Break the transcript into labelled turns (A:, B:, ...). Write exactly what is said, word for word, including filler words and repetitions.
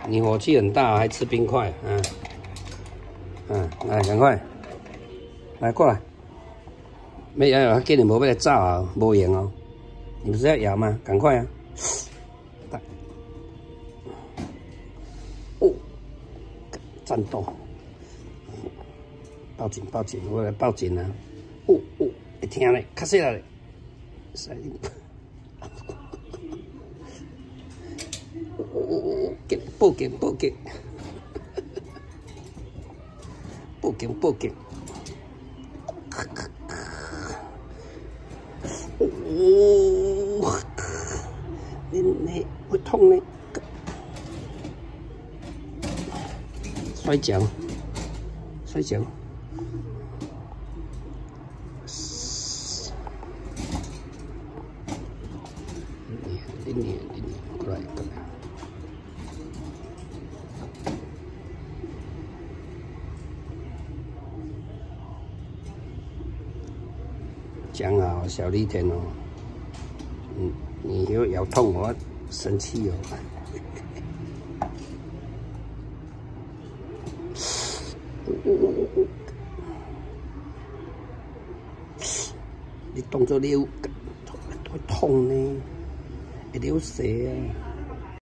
A: 你火气很大，还吃冰块，嗯，嗯，来，赶快，来过来，没咬，给你无要来炸啊，无用哦，你不是要咬吗？赶快啊！哦，战斗，报警报警，我来报警啊！哦哦，会听咧，卡死啦！警报警报警报警报警！哦，你你会痛呢？摔跤，摔跤！你你你你过来过来！讲好，小力点哦。嗯，你又咬痛我，生气哦。你动作溜，会痛呢，会流血啊。